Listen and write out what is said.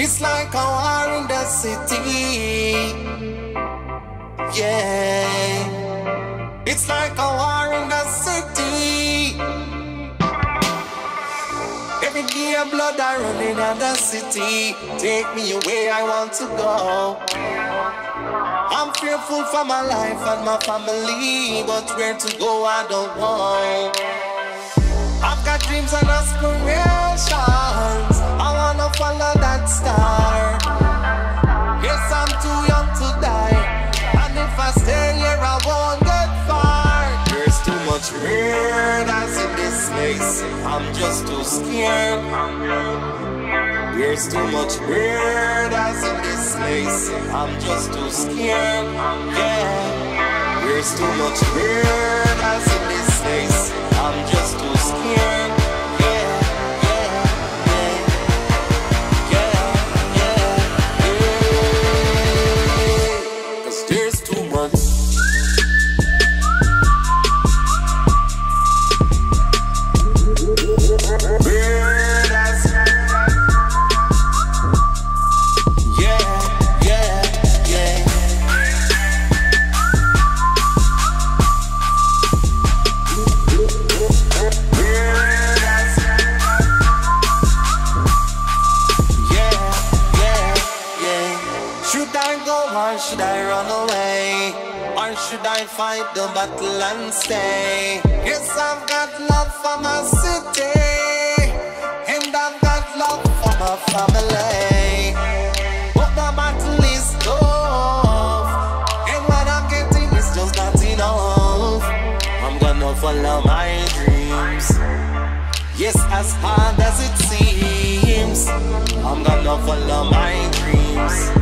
It's like a war in the city. Yeah. It's like a war in the city. Every day blood I running in the city. Take me away, I want to go. I'm fearful for my life and my family, but where to go I don't know. I've got dreams and aspirations. I wanna follow that star. Yes, I'm too young to die, and if I stay here I won't get far. There's too much weirdness in this place. I'm just too scared. There's too much weirdness in this place. I'm just too scared. Yeah. There's too much weirdness in this place. I'm just too scared. Yeah, yeah, yeah, yeah, yeah, yeah. 'Cause there's too much. Weirdness. Yeah, yeah, yeah. Should I go or should I run away? Or should I fight the battle and stay? Yes, I've got love for my city, and I've got love for my family. But the battle is tough, and what I'm getting is just not enough. I'm gonna follow my dreams. Yes, as hard as it seems, I'm gonna follow my dreams.